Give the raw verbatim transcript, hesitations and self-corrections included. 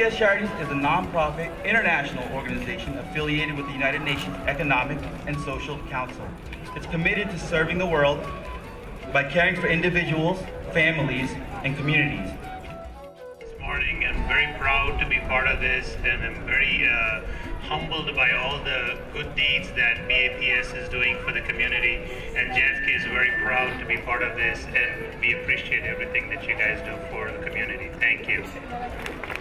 S Charities is a nonprofit international organization affiliated with the United Nations Economic and Social Council. It's committed to serving the world by caring for individuals, families, and communities. This morning, I'm very proud to be part of this, and I'm very uh, humbled by all the good deeds that B A P S is doing for the community, and J F K is very proud to be part of this, and we appreciate everything that you guys do for the community. Thank you.